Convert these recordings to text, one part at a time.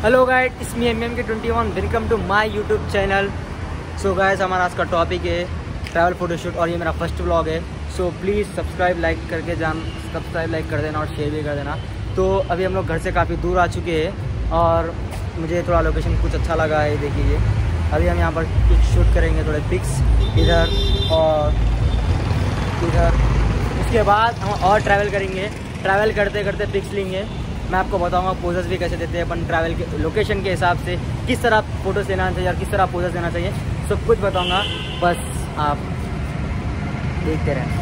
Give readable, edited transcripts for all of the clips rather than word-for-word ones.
Hello guys, it's me MM-K21। Welcome to my YouTube channel. So guys, हमारा आज का topic है travel photoshoot और ये मेरा फर्स्ट व्लॉग है। सो प्लीज़ सब्सक्राइब लाइक कर देना और शेयर भी कर देना। तो अभी हम लोग घर से काफ़ी दूर आ चुके हैं और मुझे थोड़ा लोकेशन कुछ अच्छा लगा है। देखिए अभी हम यहाँ पर कुछ शूट करेंगे, थोड़े पिक्स इधर और इधर। उसके बाद हम और ट्रैवल करेंगे, ट्रैवल करते करते पिक्स लेंगे। मैं आपको बताऊंगा पोजेस भी कैसे देते हैं अपन ट्रैवल के लोकेशन के हिसाब से, किस तरह फोटोज लेना चाहिए और किस तरह पोजेस देना चाहिए, सब कुछ बताऊंगा। बस आप देखते रहें।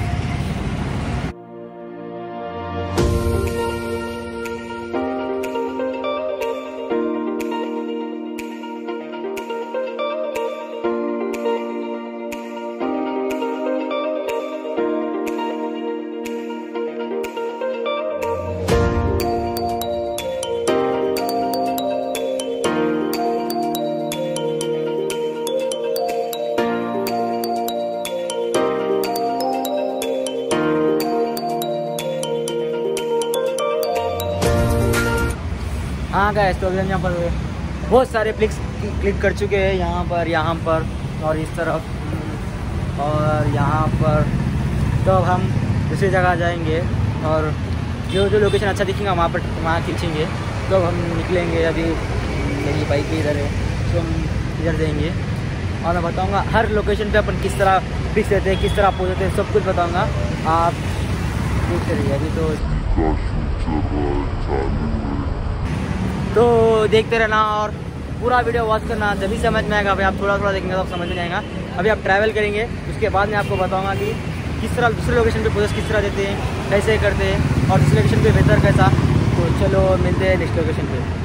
हाँ गाइस, तो अभी हम यहाँ पर बहुत सारे पिक्स क्लिक कर चुके हैं, यहाँ पर और इस तरफ और यहाँ पर। तो अब हम दूसरी जगह जाएंगे और जो लोकेशन अच्छा दिखेगा वहाँ खींचेंगे। तो अब हम निकलेंगे। अभी मेरी बाइक भी इधर है, तो हम इधर जाएंगे और मैं बताऊँगा हर लोकेशन पे अपन किस तरह पिक्स लेते हैं, किस तरह पोज देते हैं, सब कुछ बताऊँगा। आप देखते रहिए। अभी तो देखते रहना और पूरा वीडियो वॉच करना, जब समझ में आएगा। भाई आप थोड़ा थोड़ा देखेंगे तो आप समझ में आएगा। अभी आप ट्रैवल करेंगे, उसके बाद मैं आपको बताऊंगा कि किस तरह दूसरे लोकेशन पे पोजेस किस तरह देते हैं, कैसे करते हैं और दूसरे लोकेशन पे बेहतर कैसा। तो चलो मिलते हैं नेक्स्ट लोकेशन पे।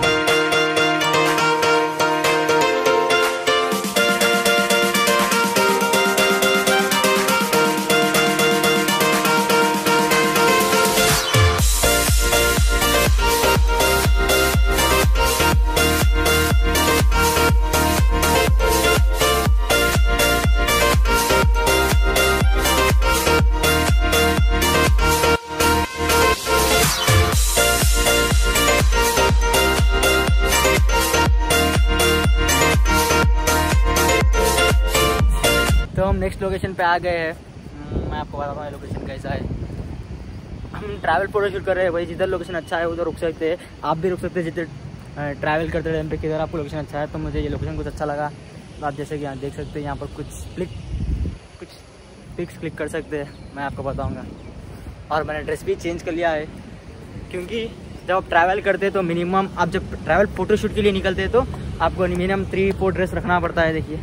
तो हम नेक्स्ट लोकेशन पे आ गए हैं। मैं आपको बताता हूँ लोकेशन कैसा है। हम ट्रैवल फोटो शूट कर रहे हैं भाई। जिधर लोकेशन अच्छा है उधर रुक सकते हैं, आप भी रुक सकते हैं। जिधर ट्रैवल करते टाइम पे किधर आपको लोकेशन अच्छा है। तो मुझे ये लोकेशन कुछ अच्छा लगा। तो आप जैसे कि यहाँ देख सकते हैं, यहाँ पर कुछ पिक्स क्लिक कर सकते हैं, मैं आपको बताऊँगा। और मैंने ड्रेस भी चेंज कर लिया है, क्योंकि जब आप ट्रैवल करते हैं तो मिनिमम आप जब ट्रैवल फोटो शूट के लिए निकलते हैं तो आपको मिनिमम 3-4 ड्रेस रखना पड़ता है। देखिए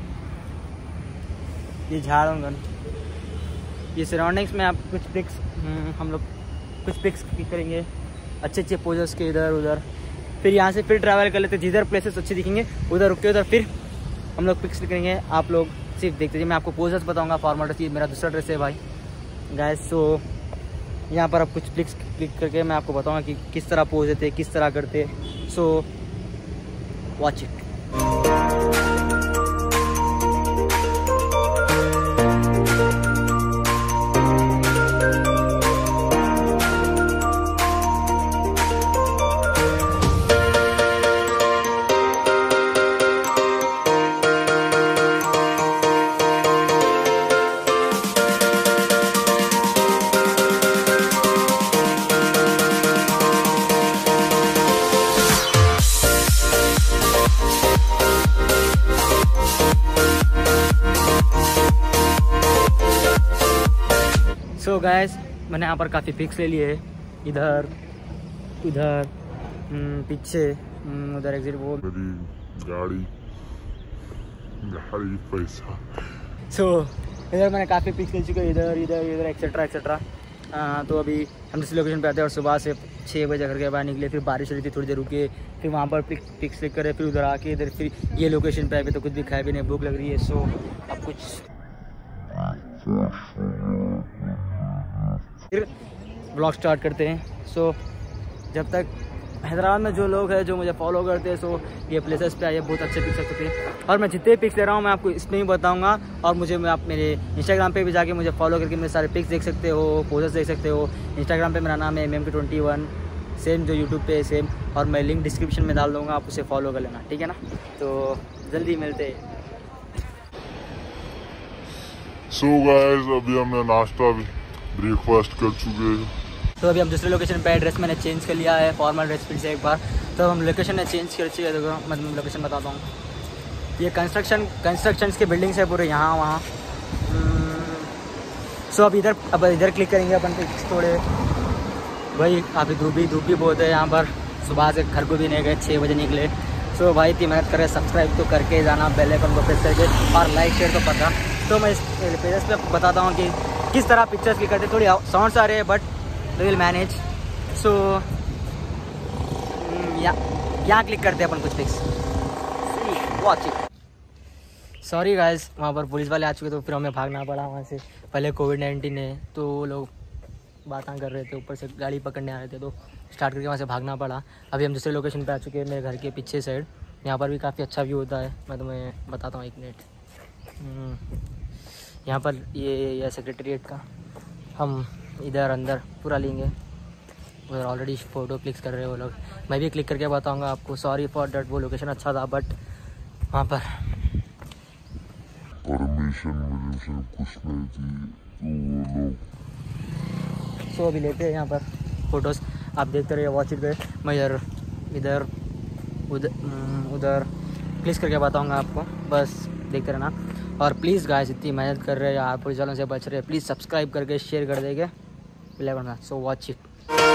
ये झाड़, ये सराउंडिंग्स में आप कुछ पिक्स हम लोग कुछ पिक्स क्लिक करेंगे, अच्छे पोजेस के इधर उधर। फिर यहाँ से फिर ट्रैवल कर लेते, जिधर प्लेसेस अच्छे दिखेंगे उधर रुक के उधर फिर हम लोग पिक्स क्लिक करेंगे। आप लोग सिर्फ देखते रहिए, मैं आपको पोजेस बताऊँगा। फॉर्मेट ये मेरा दूसरा ड्रेस है भाई गाइस। सो यहाँ पर आप कुछ पिक्स क्लिक करके मैं आपको बताऊँगा कि किस तरह पोज देते, किस तरह करते। So watch it. So guys, मैंने यहाँ पर काफ़ी पिक्स ले लिए है। इधर उधर पीछे उधर एग्जिट, वो गाड़ी पैसा। सो इधर मैंने काफ़ी पिक्स ले चुके हैं, इधर एक्सेट्रा। तो अभी हम जिस लोकेशन पे आते हैं और सुबह से 6 बजे घर के बाहर निकले, फिर बारिश हो रही थी, थोड़ी देर रुके, फिर वहाँ पर पिक्स क्लिक करे, फिर उधर आके इधर फिर ये लोकेशन पे आए। तो कुछ भी खाए भी नहीं, भूख लग रही है। सो अब कुछ फिर ब्लॉग स्टार्ट करते हैं। सो जब तक हैदराबाद में जो लोग हैं जो मुझे फॉलो करते हैं, सो ये प्लेसेस पे आइए, बहुत अच्छे पिक्स सकते हैं। और मैं जितने पिक्स ले रहा हूँ मैं आपको इसमें ही बताऊँगा। और मुझे आप मेरे इंस्टाग्राम पे भी जाके मुझे फॉलो करके मेरे सारे पिक्स देख सकते हो, पोजेस देख सकते हो। इंस्टाग्राम पे मेरा नाम है MM-K21। सेम जो यूट्यूब पे सेम, और मैं लिंक डिस्क्रिप्शन में डाल दूँगा, आप उसे फॉलो कर लेना, ठीक है ना। तो जल्दी मिलते हैं। सो गाइस अभी हमने नाश्ता भी ब्रेकफास्ट कर चुके हैं। तो अभी हम दूसरे लोकेशन पे, एड्रेस मैंने चेंज कर लिया है, फॉर्मल ड्रेस फिर से एक बार। तो हम लोकेशन ने चेंज कर चुके हैं। देखो मैं लोकेशन बताता हूँ, ये कंस्ट्रक्शंस के बिल्डिंग्स है पूरे यहाँ वहाँ। सो अब इधर क्लिक करेंगे अपन पिक्स थोड़े। भाई अभी धूप भी बहुत है यहाँ पर, सुबह से घर को भी नहीं गए, 6 बजे निकले। सो भाई इतनी मेहनत करे, सब्सक्राइब तो करके जाना, बेल आइकन को प्रेस करके, और लाइक शेयर तो पता। तो मैं इस पेजेस पे बताता हूँ कि किस तरह पिक्चर्स क्लिक करते हैं। थोड़ी साउंड्स आ रहे हैं बट विल मैनेज। सो यहाँ क्लिक करते हैं अपन कुछ pics, watch it. Sorry guys, वहाँ पर पुलिस वाले आ चुके तो फिर हमें भागना पड़ा वहाँ से। पहले कोविड-19 है तो लोग बातें कर रहे थे, ऊपर से गाड़ी पकड़ने आ रहे थे, तो स्टार्ट करके वहाँ से भागना पड़ा। अभी हम दूसरे लोकेशन पे आ चुके हैं, मेरे घर के पीछे साइड। यहाँ पर भी काफ़ी अच्छा व्यू होता है, मैं तुम्हें बताता हूँ, एक मिनट। यहाँ पर ये सेक्रेटरीट का हम इधर अंदर पूरा लेंगे। उधर ऑलरेडी फ़ोटो क्लिक्स कर रहे हैं वो लोग, मैं भी क्लिक करके बताऊँगा आपको। सॉरी फॉर डैट, वो लोकेशन अच्छा था बट वहाँ पर परमिशन मुझे कुछ नहीं थी तो वो लोग। सो अभी लेते हैं यहाँ पर फ़ोटोज़, आप देखते रहिए, वॉच इट। मैं इधर उधर क्लिक करके बताऊँगा आपको, बस देखते रहना। और प्लीज़ गाइस इतनी मेहनत कर रहे हैं यार, पुलिस वालों से बच रहे हैं, प्लीज़ सब्सक्राइब करके शेयर कर देंगे, प्ले करना। सो वॉच इट।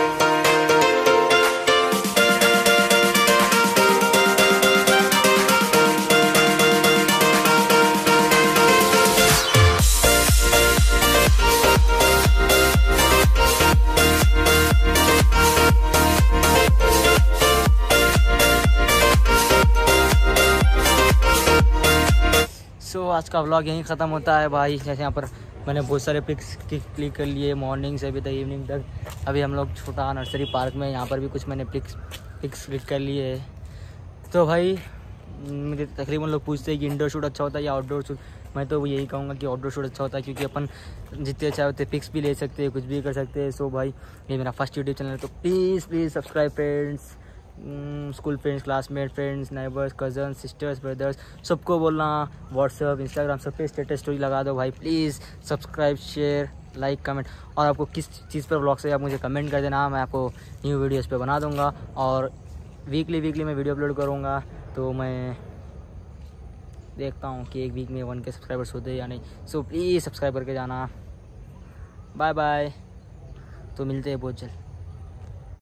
सो आज का व्लॉग यहीं ख़त्म होता है भाई। जैसे यहाँ पर मैंने बहुत सारे पिक्स क्लिक कर लिए मॉर्निंग से अभी तक इवनिंग तक। अभी हम लोग छोटा नर्सरी पार्क में, यहाँ पर भी कुछ मैंने पिक्स क्लिक कर लिए। तो भाई मुझे तकरीबन लोग पूछते हैं कि इंडोर शूट अच्छा होता है या आउटडोर शूट। मैं तो यही कहूँगा कि आउटडोर शूट अच्छा होता है, क्योंकि अपन जितने चाहे उतने पिक्स भी ले सकते हैं, कुछ भी कर सकते हैं। सो भाई ये मेरा फर्स्ट यूट्यूब चैनल है, तो please subscribe friends, school friends, classmate friends, neighbours, cousins, sisters, brothers, सबको बोलना, व्हाट्सअप, इंस्टाग्राम सब पे स्टेटस स्टोरी लगा दो भाई। Please subscribe, share, like, comment. और आपको किस चीज़ पर व्लॉग से आप मुझे कमेंट कर देना, मैं आपको न्यू वीडियोस पे बना दूंगा। और वीकली मैं वीडियो अपलोड करूँगा, तो मैं देखता हूँ कि एक वीक में 1K सब्सक्राइबर्स होते हैं या नहीं। सो प्लीज़ सब्सक्राइब करके जाना। बाय बाय, तो मिलते हैं बहुत जल्द।